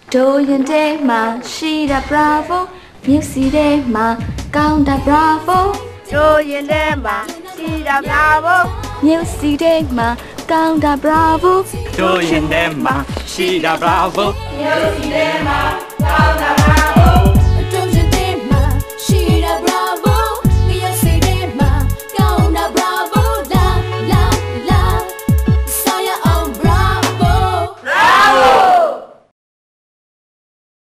တို့ရင်ထဲမှာရှိတာ bravo မြစ်စီထဲမှာကောင်းတာ bravo တို့ရင်ထဲမှာရှိတာ bravo မြစ်စီထဲမှာကောင်းတာ bravo တို့ရင်ထဲမှာရှိတာ bravo မြို့စီထဲမှာကောင်းတာ bravo